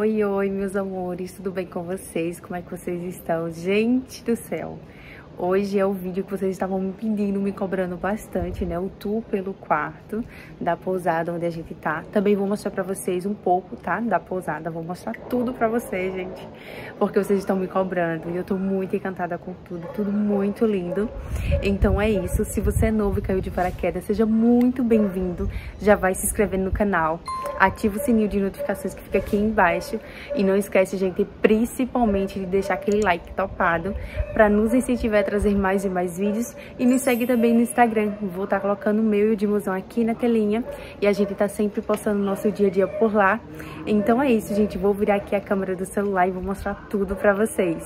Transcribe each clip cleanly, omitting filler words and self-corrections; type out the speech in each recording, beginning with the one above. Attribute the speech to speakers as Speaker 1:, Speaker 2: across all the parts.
Speaker 1: Oi, oi, meus amores, tudo bem com vocês? Como é que vocês estão? Gente do céu, hoje é o vídeo que vocês estavam me pedindo, me cobrando bastante, né? O tour pelo quarto da pousada onde a gente tá. Também vou mostrar pra vocês um pouco, tá? Da pousada, vou mostrar tudo pra vocês, gente. Porque vocês estão me cobrando e eu tô muito encantada com tudo muito lindo. Então é isso, se você é novo e caiu de paraquedas, seja muito bem-vindo. Já vai se inscrevendo no canal, ativa o sininho de notificações que fica aqui embaixo. E não esquece, gente, principalmente de deixar aquele like topado pra nos incentivar a trazer mais e mais vídeos. E me segue também no Instagram, vou estar colocando o meu e o de Mozão aqui na telinha. E a gente tá sempre postando o nosso dia a dia por lá. Então é isso, gente, vou virar aqui a câmera do celular e vou mostrar tudo pra vocês.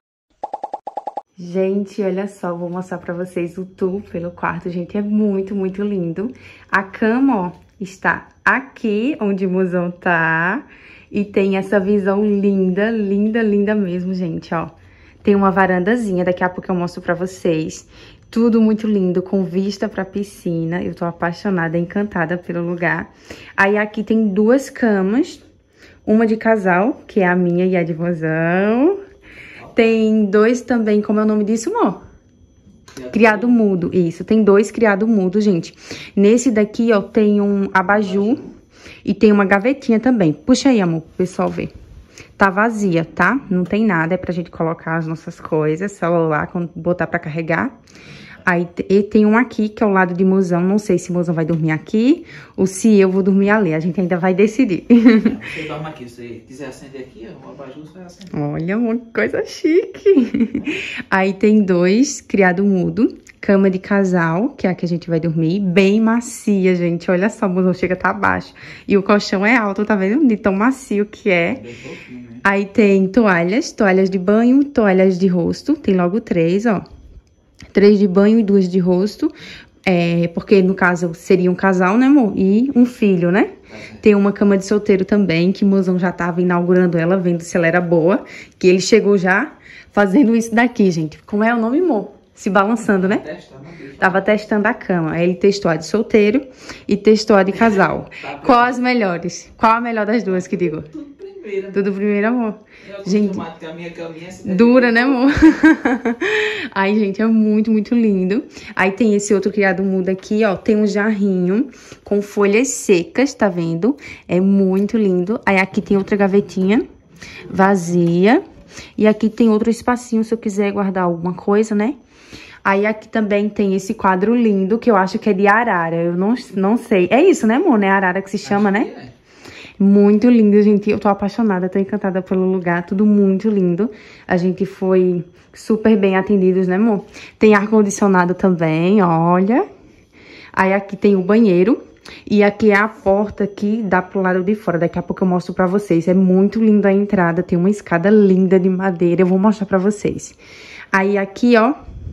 Speaker 1: Gente, olha só, vou mostrar pra vocês o tour pelo quarto, gente, é muito lindo. A cama, ó, está aqui onde o Mozão tá e tem essa visão linda mesmo, gente, ó. Tem uma varandazinha, daqui a pouco eu mostro pra vocês. Tudo muito lindo, com vista pra piscina. Eu tô apaixonada, encantada pelo lugar. Aí aqui tem duas camas, uma de casal, que é a minha e a de Mozão. Tem dois também, como é o nome disso, amor? Criado mudo, isso. Tem dois criado mudo, gente. Nesse daqui, ó, tem um abajur e tem uma gavetinha também. Puxa aí, amor, pro pessoal ver. Tá vazia, tá? Não tem nada, é pra gente colocar as nossas coisas, celular, quando botar pra carregar. Aí tem um aqui, que é o lado de Mozão. Não sei se Mozão vai dormir aqui ou se eu vou dormir ali. A gente ainda vai decidir.
Speaker 2: Você dorme aqui, se você quiser acender aqui, o abajur você vai acender.
Speaker 1: Olha, uma coisa chique. Aí tem dois, criado mudo. Cama de casal, que é a que a gente vai dormir. Bem macia, gente. Olha só, o Mozão chega a tá abaixo. E o colchão é alto, tá vendo? De tão macio que é.
Speaker 2: Bem pouquinho, né?
Speaker 1: Aí tem toalhas de banho, toalhas de rosto. Tem logo três, ó. 3 de banho e 2 de rosto, porque no caso seria um casal, né, amor? E um filho, né? Tem uma cama de solteiro também, que o Mozão já tava inaugurando ela, vendo se ela era boa. Que ele chegou já fazendo isso daqui, gente. Como é o nome, amor? Se balançando, né? Tava testando a cama. Aí ele testou a de solteiro e testou a de casal. Qual as melhores? Qual a melhor das duas, que digo? Tudo primeiro, amor. Gente,
Speaker 2: a minha caminha
Speaker 1: dura, né, amor? Aí, gente, é muito lindo. Aí tem esse outro criado mudo aqui, ó. Tem um jarrinho com folhas secas, tá vendo? É muito lindo. Aí aqui tem outra gavetinha vazia. E aqui tem outro espacinho se eu quiser guardar alguma coisa, né? Aí aqui também tem esse quadro lindo, que eu acho que é de arara. Eu não sei. É isso, né, amor? É arara que se chama, né? Muito lindo, gente. Eu tô apaixonada, tô encantada pelo lugar. Tudo muito lindo. A gente foi super bem atendidos, né, amor? Tem ar-condicionado também, olha. Aí aqui tem o banheiro. E aqui é a porta que dá pro lado de fora. Daqui a pouco eu mostro pra vocês. É muito linda a entrada. Tem uma escada linda de madeira. Eu vou mostrar pra vocês. Aí aqui, ó,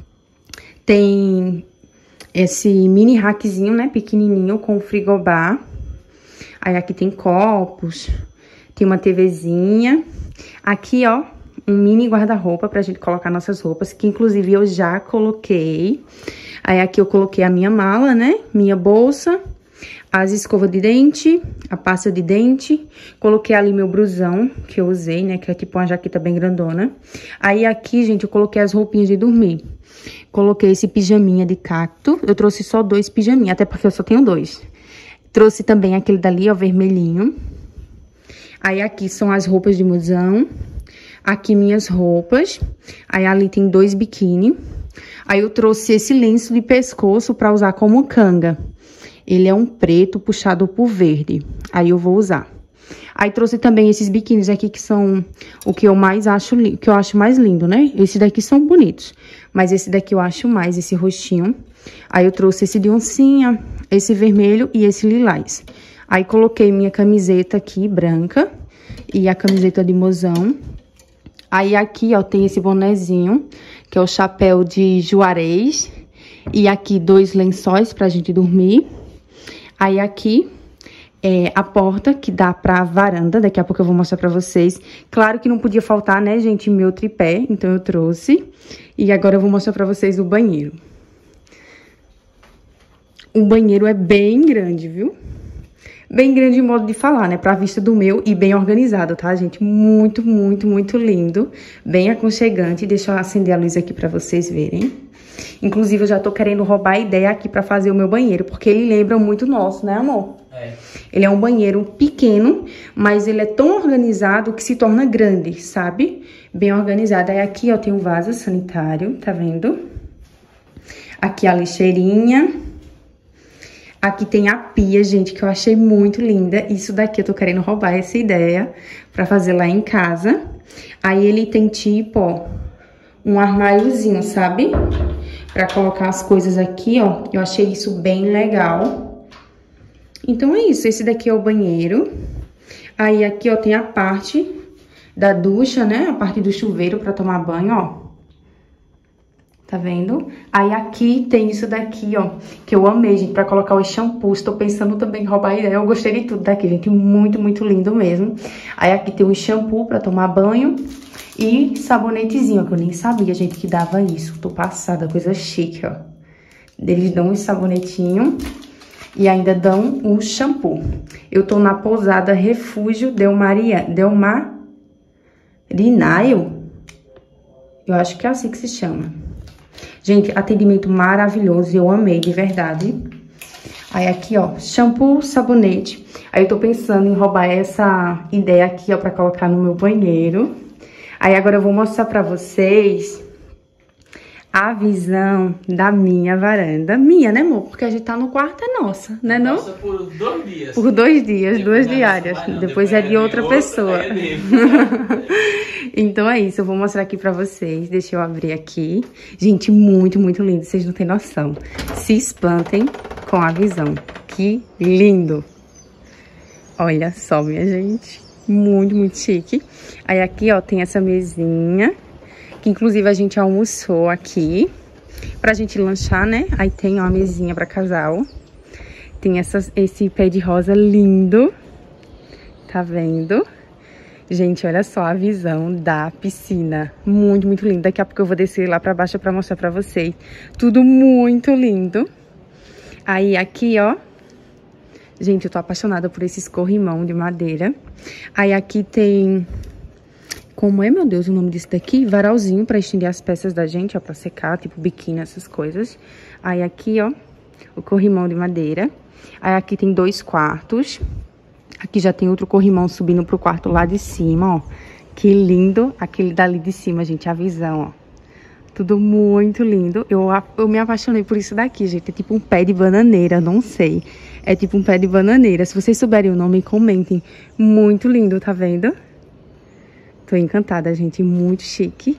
Speaker 1: tem esse mini rackzinho, né, pequenininho, com frigobar. Aí aqui tem copos, tem uma TVzinha. Aqui, ó, um mini guarda-roupa pra gente colocar nossas roupas, que inclusive eu já coloquei. Aí aqui eu coloquei a minha mala, né, minha bolsa, as escovas de dente, a pasta de dente. Coloquei ali meu blusão, que eu usei, né, que é tipo uma jaqueta bem grandona. Aí aqui, gente, eu coloquei as roupinhas de dormir. Coloquei esse pijaminha de cacto. Eu trouxe só 2 pijaminhas, até porque eu só tenho 2. Trouxe também aquele dali, ó, vermelhinho. Aí aqui são as roupas de Mozão. Aqui minhas roupas. Aí ali tem 2 biquíni. Aí eu trouxe esse lenço de pescoço pra usar como canga. Ele é um preto puxado por verde. Aí eu vou usar. Aí trouxe também esses biquínis aqui, que são o que eu mais acho, que eu acho mais lindo, né? Esses daqui são bonitos, mas esse daqui eu acho mais, esse roxinho. Aí eu trouxe esse de oncinha, esse vermelho e esse lilás. Aí coloquei minha camiseta aqui, branca, e a camiseta de Mozão. Aí aqui, ó, tem esse bonezinho, que é o chapéu de Juarez. E aqui 2 lençóis pra gente dormir. Aí aqui a porta que dá pra varanda, daqui a pouco eu vou mostrar pra vocês. Claro que não podia faltar, né, gente, meu tripé, então eu trouxe. E agora eu vou mostrar pra vocês o banheiro. O banheiro é bem grande, viu? bem grande modo de falar, né? Pra vista do meu e bem organizado, tá, gente? Muito, muito, muito lindo. Bem aconchegante. Deixa eu acender a luz aqui pra vocês verem. Inclusive, eu já tô querendo roubar a ideia aqui pra fazer o meu banheiro, porque ele lembra muito nosso, né, amor? É. Ele é um banheiro pequeno, mas ele é tão organizado que se torna grande, sabe? Bem organizado. Aí aqui, ó, tem um vaso sanitário, tá vendo? Aqui a lixeirinha. Aqui tem a pia, gente, que eu achei muito linda. Isso daqui eu tô querendo roubar essa ideia pra fazer lá em casa. Aí ele tem tipo, ó, um armáriozinho, sabe? Pra colocar as coisas aqui, ó. Eu achei isso bem legal. Então é isso, esse daqui é o banheiro. Aí aqui, ó, tem a parte da ducha, né? A parte do chuveiro pra tomar banho, ó. Tá vendo? Aí aqui tem isso daqui, ó, que eu amei, gente, pra colocar os shampoos. Tô pensando também em roubar a ideia. Eu gostei de tudo daqui, gente. Muito, muito lindo mesmo. Aí aqui tem um shampoo pra tomar banho e sabonetezinho, que eu nem sabia, gente, que dava isso. Tô passada, coisa chique, ó. Eles dão um sabonetinho e ainda dão um shampoo. Eu tô na pousada Refúgio Delmarinaio. Eu acho que é assim que se chama. Gente, atendimento maravilhoso, eu amei, de verdade. Aí aqui, ó, shampoo, sabonete. Aí eu tô pensando em roubar essa ideia aqui, ó, pra colocar no meu banheiro. Aí agora eu vou mostrar pra vocês a visão da minha varanda. Minha, né, amor? Porque a gente tá no quarto, é nossa, né não?
Speaker 2: Nossa, por 2 dias.
Speaker 1: Por 2 dias, depois 2 diárias. Depois é de outra pessoa. Então é isso, eu vou mostrar aqui pra vocês. Deixa eu abrir aqui. Gente, muito, muito lindo, vocês não têm noção. Se espantem com a visão. Que lindo! Olha só, minha gente. Muito, muito chique. Aí aqui, ó, tem essa mesinha, que inclusive a gente almoçou aqui pra gente lanchar, né? Aí tem, ó, a mesinha pra casal. Tem esse pé de rosa lindo. Tá vendo? Gente, olha só a visão da piscina. Muito, muito lindo. Daqui a pouco eu vou descer lá pra baixo pra mostrar pra vocês. Tudo muito lindo. Aí aqui, ó. Gente, eu tô apaixonada por esse corrimão de madeira. Aí aqui tem... Como é, meu Deus, o nome disso daqui? Varalzinho pra estender as peças da gente, ó, pra secar, tipo biquíni, essas coisas. Aí aqui, ó, o corrimão de madeira. Aí aqui tem 2 quartos. Aqui já tem outro corrimão subindo pro quarto lá de cima, ó. Que lindo. Aquele dali de cima, gente, a visão, ó. Tudo muito lindo. Eu me apaixonei por isso daqui, gente. É tipo um pé de bananeira, não sei. É tipo um pé de bananeira. Se vocês souberem o nome, comentem. Muito lindo, tá vendo? Tô encantada, gente. Muito chique.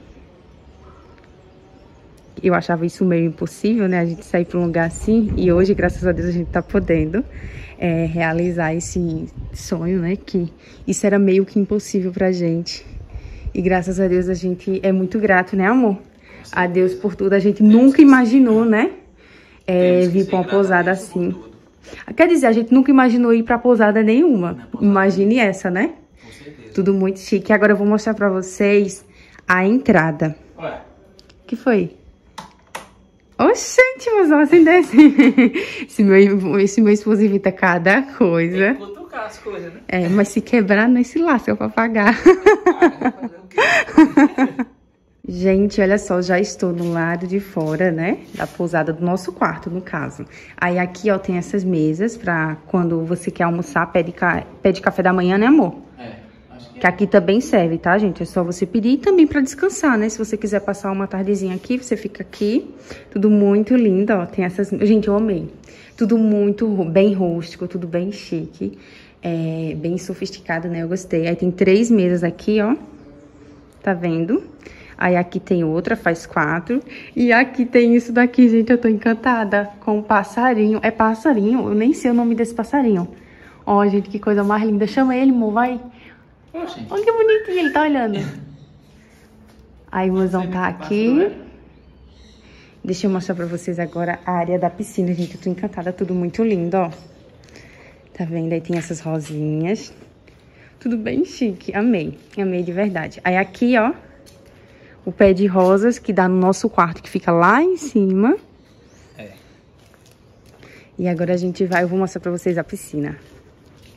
Speaker 1: Eu achava isso meio impossível, né? A gente sair pra um lugar assim. E hoje, graças a Deus, a gente tá podendo realizar esse sonho, né? Que isso era meio que impossível pra gente. E graças a Deus a gente é muito grato, né, amor? A Deus por tudo. A gente nunca imaginou, né? Vir pra uma pousada assim. Quer dizer, a gente nunca imaginou ir pra pousada nenhuma. Imagine essa, né?
Speaker 2: Com certeza.
Speaker 1: Tudo muito chique. Agora eu vou mostrar pra vocês a entrada.
Speaker 2: Ué.
Speaker 1: O que foi? Oxente, mas assim desse. Esse meu esposo evita cada coisa.
Speaker 2: Tem que cutucar as coisas, né?
Speaker 1: Mas se quebrar, não se lasca pra pagar.
Speaker 2: Fazer o quê?
Speaker 1: Gente, olha só, já estou no lado de fora, né? Da pousada do nosso quarto, no caso. Aí aqui, ó, tem essas mesas pra quando você quer almoçar, pede café da manhã, né, amor? Acho que aqui também serve, tá, gente? É só você pedir e também pra descansar, né? Se você quiser passar uma tardezinha aqui, você fica aqui. Tudo muito lindo, ó. Tem essas... Gente, eu amei. Tudo muito bem rústico, tudo bem chique. Bem sofisticado, né? Eu gostei. Aí tem 3 mesas aqui, ó. Tá vendo? Aí aqui tem outra, faz 4. E aqui tem isso daqui, gente. Eu tô encantada com o passarinho. É passarinho? Eu nem sei o nome desse passarinho. Ó, gente, que coisa mais linda. Chama ele, amor, vai.
Speaker 2: Oxi.
Speaker 1: Olha que bonitinho, ele tá olhando. Aí o mozão tá aqui. Deixa eu mostrar pra vocês agora a área da piscina, gente. Eu tô encantada, tudo muito lindo, ó. Tá vendo? Aí tem essas rosinhas. Tudo bem chique, amei. Amei de verdade. Aí aqui, ó, o pé de rosas que dá no nosso quarto, que fica lá em cima. E agora a gente vai, eu vou mostrar pra vocês a piscina.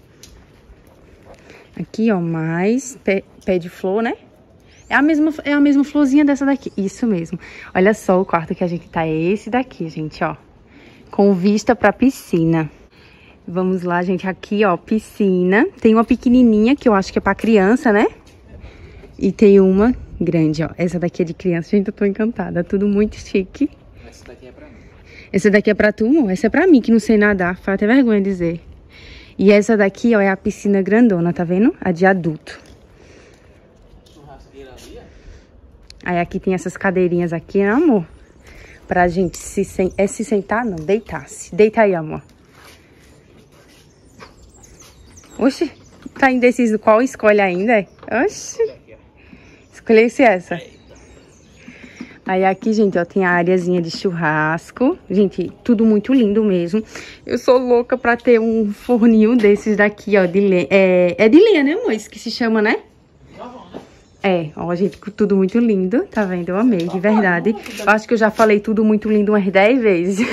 Speaker 1: Aqui, ó, mais pé de flor, né? É a mesma florzinha dessa daqui. Isso mesmo. Olha só o quarto que a gente tá. É esse daqui, gente, ó. Com vista pra piscina. Vamos lá, gente. Aqui, ó, piscina. Tem uma pequenininha que eu acho que é pra criança, né? E tem uma grande, ó. Essa daqui é de criança. Gente, eu tô encantada. Tudo muito chique.
Speaker 2: Essa daqui é pra mim.
Speaker 1: Essa daqui é pra tu, amor? Essa é pra mim, que não sei nadar. Faz até vergonha de dizer. E essa daqui, ó, é a piscina grandona, tá vendo? A de adulto. Aí aqui tem essas cadeirinhas aqui, né, amor? Pra gente se sentar, não, deitar-se. Deita aí, amor. Oxi, tá indeciso qual escolhe ainda? Oxi. Escolhesse essa. Aí aqui, gente, ó, tem a areazinha de churrasco. Gente, tudo muito lindo mesmo. Eu sou louca pra ter um forninho desses daqui, ó, de lenha. É de lenha, né, amor? Isso que se chama, né? É, ó, gente, tudo muito lindo, tá vendo? Eu amei, de verdade. Eu acho que eu já falei tudo muito lindo umas 10 vezes.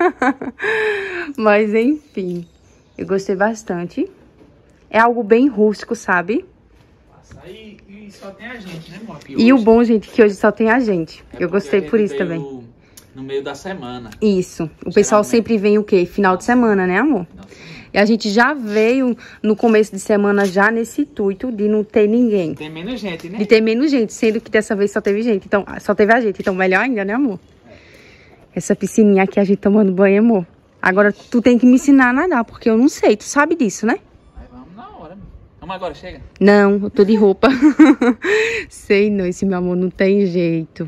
Speaker 1: Mas, enfim, eu gostei bastante. É algo bem rústico, sabe?
Speaker 2: E só tem a gente, né, amor?
Speaker 1: E o bom, gente, que hoje só tem a gente. Eu gostei por isso também.
Speaker 2: No meio da semana.
Speaker 1: Isso. O pessoal sempre vem o quê? Final de semana, né, amor? E a gente já veio no começo de semana já nesse intuito de não ter ninguém.
Speaker 2: Tem menos gente, né?
Speaker 1: De ter menos gente, sendo que dessa vez só teve gente. Então, só teve a gente. Então, melhor ainda, né, amor? Essa piscininha aqui, a gente tomando banho, amor. Agora, tu tem que me ensinar a nadar, porque eu não sei. Tu sabe disso, né?
Speaker 2: Aí vamos na hora. Vamos agora, chega.
Speaker 1: Não, eu tô de roupa. Sei não, esse meu amor não tem jeito.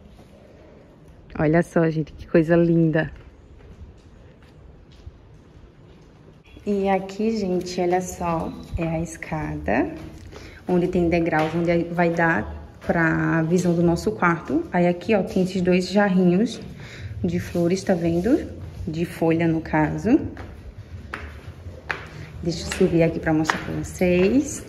Speaker 1: Olha só, gente, que coisa linda. E aqui, gente, olha só, é a escada, onde tem degraus, onde vai dar pra visão do nosso quarto. Aí aqui, ó, tem esses dois jarrinhos de flores, tá vendo? De folha, no caso. Deixa eu subir aqui pra mostrar pra vocês.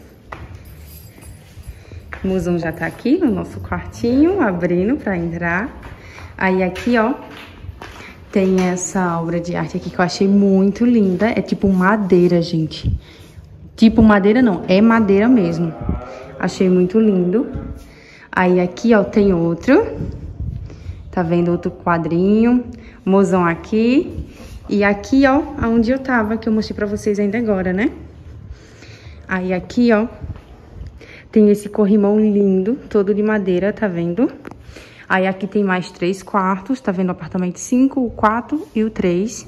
Speaker 1: O mozão já tá aqui no nosso quartinho, abrindo pra entrar. Aí aqui, ó, tem essa obra de arte aqui que eu achei muito linda. É tipo madeira, gente. Tipo madeira não, é madeira mesmo. Achei muito lindo. Aí aqui, ó, tem outro. Tá vendo outro quadrinho. Mozão aqui. E aqui, ó, onde eu tava, que eu mostrei pra vocês ainda agora, né? Aí aqui, ó, tem esse corrimão lindo, todo de madeira, tá vendo? Aí aqui tem mais 3 quartos, tá vendo o apartamento 5, o 4 e o 3.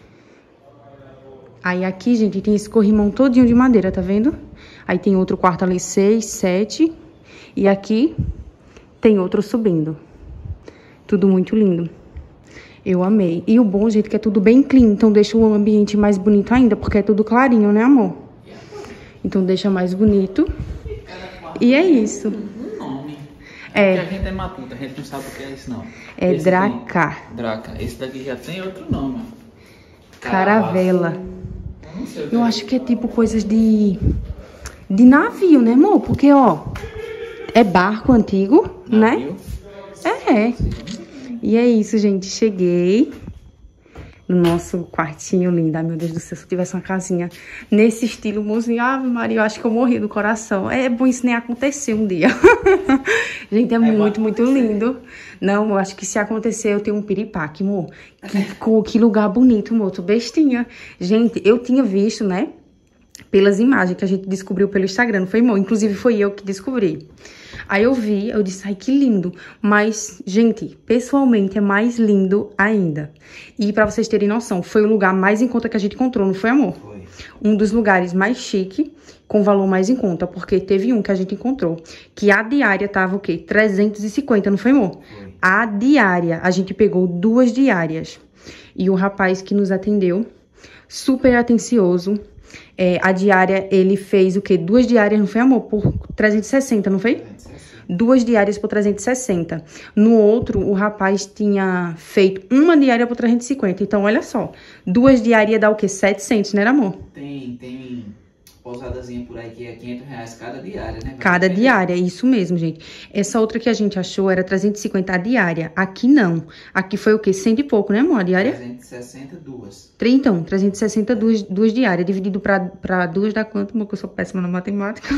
Speaker 1: Aí aqui, gente, tem esse corrimão todinho de madeira, tá vendo? Aí tem outro quarto ali, 6, 7. E aqui tem outro subindo. Tudo muito lindo. Eu amei. E o bom, gente, que é tudo bem clean, então deixa o ambiente mais bonito ainda, porque é tudo clarinho, né, amor? Então deixa mais bonito. E é isso.
Speaker 2: É. Porque a gente é matuta, a gente não sabe o que é isso, não.
Speaker 1: É Draca.
Speaker 2: Draca. Esse daqui já tem outro nome.
Speaker 1: Caravela. Eu acho que é tipo coisas de navio, né, amor? Porque, ó, é barco antigo, navio, né? É. E é isso, gente. Cheguei no nosso quartinho lindo. Ai, meu Deus do céu, se eu tivesse uma casinha nesse estilo, mozinho, Ave Maria, eu acho que eu morri do coração. É bom isso nem acontecer um dia. Gente, é muito, muito lindo. Não, eu acho que se acontecer, eu tenho um piripaque, amor. Que lugar bonito, amor. Tô bestinha. Gente, eu tinha visto, né, pelas imagens que a gente descobriu pelo Instagram, não foi, amor? Inclusive, foi eu que descobri. Aí eu vi, eu disse, ai, que lindo. Mas, gente, pessoalmente é mais lindo ainda. E pra vocês terem noção, foi o lugar mais em conta que a gente encontrou, não foi, amor? Foi. Um dos lugares mais chique, com valor mais em conta. Porque teve um que a gente encontrou, que a diária tava o quê? 350, não foi, amor? Foi. A diária, a gente pegou 2 diárias. E o rapaz que nos atendeu, super atencioso. A diária, ele fez o quê? 2 diárias, não foi, amor? Por 360, não foi? 2 diárias por 360. No outro, o rapaz tinha feito uma diária por 350. Então, olha só. 2 diárias dá o quê? 700, né, amor?
Speaker 2: Tem pousadazinha por aí que é R$500 cada diária, né?
Speaker 1: Cada diária, isso mesmo, gente. Essa outra que a gente achou era 350 a diária. Aqui não. Aqui foi o quê? 100 e pouco, né, amor? A diária?
Speaker 2: 362.
Speaker 1: Então, 360 duas diárias. Dividido pra duas dá quanto, amor? Que eu sou péssima na matemática.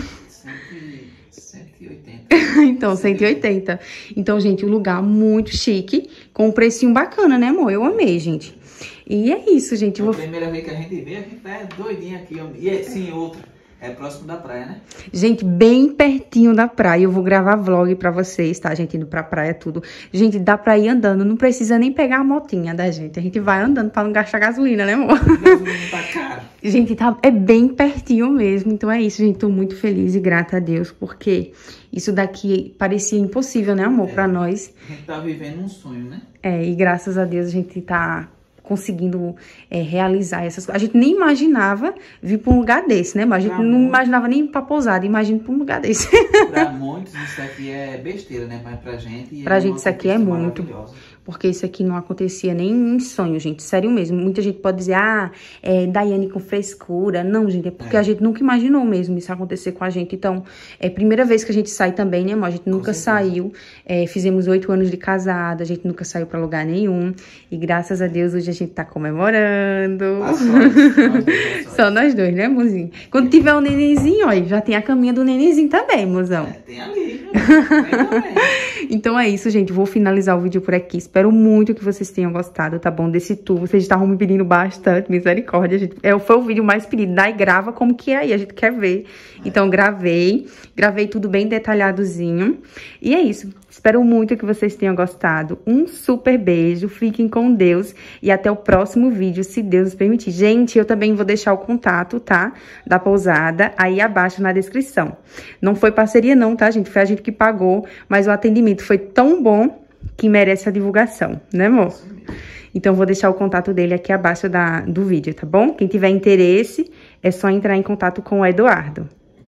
Speaker 2: 180.
Speaker 1: Então, 180. Então, gente, um lugar muito chique, com um precinho bacana, né, amor? Eu amei, gente. E é isso, gente.
Speaker 2: A primeira vez que a gente vê, a gente tá doidinha aqui. E sim, outra. É próximo da praia, né?
Speaker 1: Gente, bem pertinho da praia. Eu vou gravar vlog pra vocês, tá? A gente indo pra praia, tudo. Gente, dá pra ir andando. Não precisa nem pegar a motinha da gente. A gente vai andando pra não gastar gasolina, né, amor?
Speaker 2: Gasolina tá caro.
Speaker 1: Gente, é bem pertinho mesmo. Então é isso, gente. Tô muito feliz e grata a Deus. Porque isso daqui parecia impossível, né, amor? Pra nós.
Speaker 2: A gente tá vivendo um sonho, né?
Speaker 1: E graças a Deus a gente tá conseguindo realizar essas coisas. A gente nem imaginava vir pra um lugar desse, né? Mas a gente não imaginava nem ir pra pousada, imagina pra um lugar desse.
Speaker 2: Pra muitos isso aqui é besteira, né? Mas pra gente...
Speaker 1: Pra gente isso aqui é muito. Porque isso aqui não acontecia nem em sonho, gente. Sério mesmo. Muita gente pode dizer, Daiane com frescura. Não, gente, é porque a gente nunca imaginou mesmo isso acontecer com a gente. Então, é a primeira vez que a gente sai também, né, amor? A gente nunca saiu. Fizemos 8 anos de casada, a gente nunca saiu pra lugar nenhum. E graças a Deus, hoje a gente tá comemorando. Só nós dois, né, mozinho? Quando tiver um nenenzinho, ó, já tem a caminha do nenenzinho também, mozão.
Speaker 2: Tem ali, também.
Speaker 1: Então é isso, gente. Vou finalizar o vídeo por aqui. Espero muito que vocês tenham gostado, tá bom? Desse tour. Vocês estavam me pedindo bastante, misericórdia, gente. Foi o vídeo mais pedido. Daí grava como que é aí, a gente quer ver. Então gravei tudo bem detalhadozinho. E é isso. Espero muito que vocês tenham gostado. Um super beijo, fiquem com Deus e até o próximo vídeo, se Deus nos permitir. Gente, eu também vou deixar o contato, tá? Da pousada aí abaixo na descrição. Não foi parceria não, tá, gente? Foi a gente que pagou, mas o atendimento foi tão bom que merece a divulgação, né, amor? Então, vou deixar o contato dele aqui abaixo do vídeo, tá bom? Quem tiver interesse, é só entrar em contato com o Eduardo.